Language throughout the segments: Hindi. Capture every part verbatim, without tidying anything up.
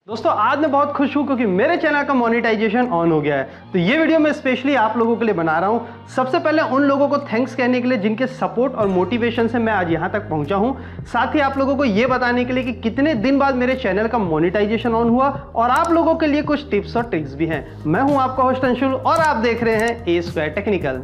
दोस्तों आज मैं बहुत खुश हूं क्योंकि मेरे चैनल का मोनेटाइजेशन ऑन हो गया है। तो ये वीडियो मैं स्पेशली आप लोगों के लिए बना रहा हूं। सबसे पहले उन लोगों को थैंक्स कहने के लिए जिनके सपोर्ट और मोटिवेशन से मैं आज यहां तक पहुंचा हूं। साथ ही आप लोगों को ये बताने के लिए कि कितने दिन बाद मेरे चैनल का मोनेटाइजेशन ऑन हुआ और आप लोगों के लिए कुछ टिप्स और ट्रिक्स भी हैं। मैं हूं आपका होस्ट अंशुल और आप देख रहे हैं ए स्क्वायर टेक्निकल।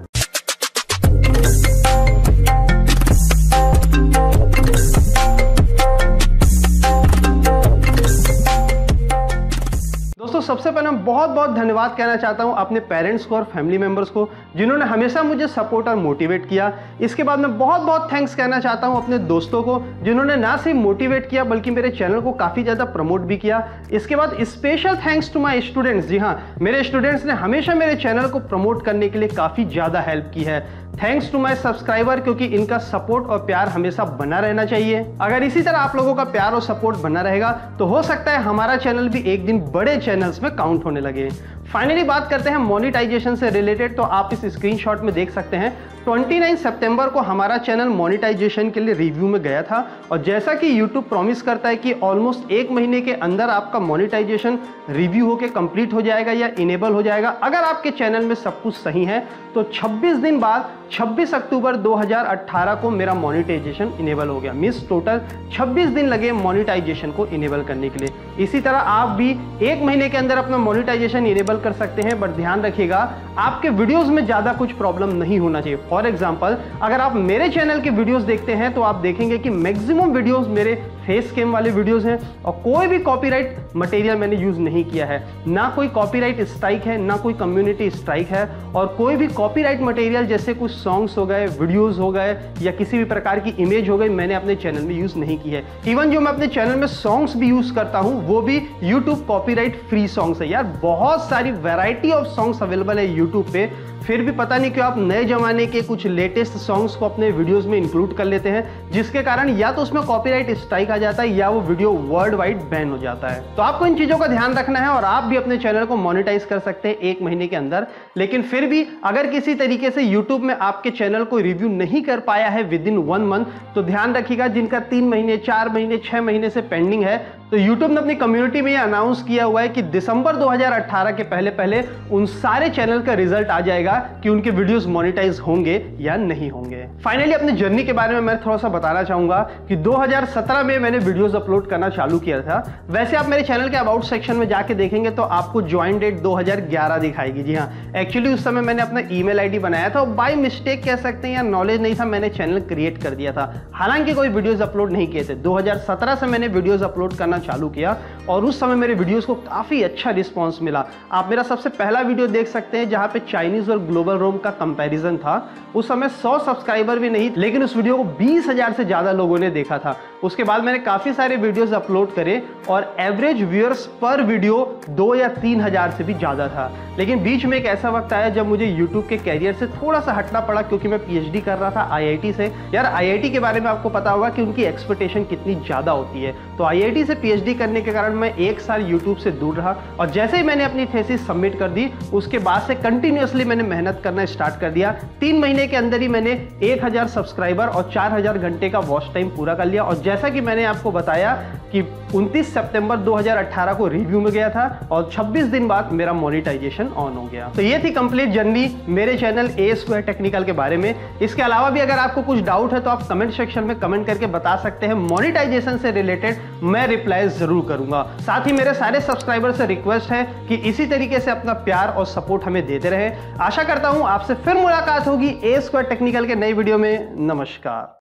दोस्तों सबसे पहले मैं बहुत बहुत धन्यवाद कहना चाहता हूं अपने पेरेंट्स को और फैमिली मेंबर्स को जिन्होंने हमेशा मुझे सपोर्ट और मोटिवेट किया। इसके बाद मैं बहुत बहुत थैंक्स कहना चाहता हूं अपने दोस्तों को जिन्होंने ना सिर्फ मोटिवेट किया बल्कि मेरे चैनल को काफ़ी ज़्यादा प्रमोट भी किया। इसके बाद special thanks to my students. जी हाँ, मेरे स्टूडेंट्स ने हमेशा मेरे चैनल को प्रमोट करने के लिए काफ़ी ज़्यादा हेल्प की है। थैंक्स टू माय सब्सक्राइबर क्योंकि इनका सपोर्ट और प्यार हमेशा बना रहना चाहिए। अगर इसी तरह आप लोगों का प्यार और सपोर्ट बना रहेगा तो हो सकता है हमारा चैनल भी एक दिन बड़े चैनल्स में काउंट होने लगे। फाइनली बात करते हैं मोनेटाइजेशन से रिलेटेड। तो आप इस स्क्रीनशॉट में देख सकते हैं उनतीस सितंबर को हमारा चैनल मोनेटाइजेशन के लिए रिव्यू में गया था और जैसा कि यूट्यूब प्रॉमिस करता है कि ऑलमोस्ट एक महीने के अंदर आपका मोनेटाइजेशन रिव्यू होकर कंप्लीट हो जाएगा या इनेबल हो जाएगा। अगर आपके चैनल में सब कुछ सही है तो छब्बीस दिन बाद छब्बीस अक्टूबर दो हज़ार अठारह को मेरा मोनेटाइजेशन इनेबल हो गया। मींस टोटल छब्बीस दिन लगे मोनेटाइजेशन को इनेबल करने के लिए। इसी तरह आप भी एक महीने के अंदर अपना मोनेटाइजेशन इनेबल कर सकते हैं, बट ध्यान रखिएगा आपके वीडियोस में ज्यादा कुछ प्रॉब्लम नहीं होना चाहिए। फॉर एग्जांपल अगर आप मेरे चैनल के वीडियोस देखते हैं तो आप देखेंगे कि मैक्सिमम वीडियोस मेरे फेस कैम वाले वीडियोस हैं और कोई भी कॉपीराइट मटेरियल मैंने यूज नहीं किया है। ना कोई कॉपीराइट स्ट्राइक है, ना कोई कम्युनिटी स्ट्राइक है और कोई भी कॉपीराइट मटेरियल जैसे कुछ सॉन्ग्स हो गए, वीडियोस हो गए या किसी भी प्रकार की इमेज हो गई मैंने अपने चैनल में यूज नहीं की है। इवन जो मैं अपने चैनल में सॉन्ग्स भी यूज करता हूं वो भी यूट्यूब कॉपीराइट फ्री सॉन्ग्स है। यार बहुत सारी वैरायटी ऑफ सॉन्ग्स अवेलेबल है यूट्यूब पे, फिर भी पता नहीं क्यों आप नए जमाने के कुछ लेटेस्ट सॉन्ग्स को अपने वीडियोस में इंक्लूड कर लेते हैं, जिसके कारण या तो उसमें कॉपीराइट स्ट्राइक आ जाता है या वो वीडियो वर्ल्ड वाइड बैन हो जाता है। तो आपको इन चीजों का ध्यान रखना है और आप भी अपने चैनल को मोनेटाइज कर सकते हैं एक महीने के अंदर। लेकिन फिर भी अगर किसी तरीके से यूट्यूब में आपके चैनल को रिव्यू नहीं कर पाया है विद इन वन मंथ तो ध्यान रखिएगा जिनका तीन महीने चार महीने छह महीने से पेंडिंग है तो यूट्यूब ने अपनी कम्युनिटी में ये अनाउंस किया हुआ है कि दिसंबर दो हज़ार अठारह के पहले पहले उन सारे चैनल का रिजल्ट आ जाएगा कि उनके वीडियोस मोनेटाइज होंगे या नहीं होंगे। फाइनली अपनी जर्नी के बारे में मैं थोड़ा सा बताना चाहूंगा कि दो हज़ार सत्रह में मैंने वीडियोस अपलोड करना चालू किया था। वैसे आप मेरे चैनल के अबाउट सेक्शन में जाके देखेंगे तो आपको ज्वाइन डेट दो हज़ार ग्यारह दिखाएगी। जी हाँ, एक्चुअली उस समय मैंने अपना ईमेल आईडी बनाया था और बाय मिस्टेक कह सकते हैं या नॉलेज नहीं था, मैंने चैनल क्रिएट कर दिया था। हालांकि कोई वीडियोस अपलोड नहीं किए थे। दो हज़ार सत्रह से मैंने वीडियोस अपलोड करना चालू किया और उस समय मेरे वीडियोस को काफी अच्छा रिस्पांस मिला। आप मेरा सबसे पहला वीडियो देख सकते हैं जहां पे चाइनीज और ग्लोबल रोम का कंपैरिजन था। उस समय सौ सब्सक्राइबर भी नहीं, लेकिन उस वीडियो को बीस हजार से ज्यादा लोगों ने देखा था। उसके बाद मैंने काफी सारे वीडियोस अपलोड करे और एवरेज व्यूअर्स पर वीडियो दो या तीन हजार से भी ज्यादा था। लेकिन बीच में एक ऐसा वक्त आया जब मुझे यूट्यूब के कैरियर से थोड़ा सा हटना पड़ा क्योंकि मैं पीएचडी कर रहा था आईआईटी से। यार आईआईटी के बारे में आपको पता होगा कि उनकी एक्सपेक्टेशन कितनी ज्यादा होती है। तो आईआईटी से पीएचडी करने के कारण मैं एक साल यूट्यूब से दूर रहा और जैसे ही मैंने अपनी थीसिस सबमिट कर दी उसके बाद से कंटिन्यूअसली मैंने मेहनत करना स्टार्ट कर दिया। तीन महीने के अंदर ही मैंने एक हजार सब्सक्राइबर और चार हजार घंटे का वॉच टाइम पूरा कर लिया। और जैसा कि मैंने आपको बताया कि उनतीस सितंबर दो हज़ार अठारह को रिव्यू में गया था और छब्बीस दिन बाद मेरा मोनेटाइजेशन ऑन हो गया। तो ये थी कंप्लीट जर्नी मेरे चैनल ए स्क्वायर टेक्निकल के बारे में। इसके अलावा भी अगर आपको कुछ डाउट है तो आप कमेंट सेक्शन में कमेंट करके बता सकते हैं। मोनेटाइजेशन से रिलेटेड मैं रिप्लाई जरूर करूंगा। साथ ही मेरे सारे सब्सक्राइबर से रिक्वेस्ट है कि इसी तरीके से अपना प्यार और सपोर्ट हमें देते रहे। आशा करता हूं आपसे फिर मुलाकात होगी ए स्क्वायर टेक्निकल के नई वीडियो में। नमस्कार।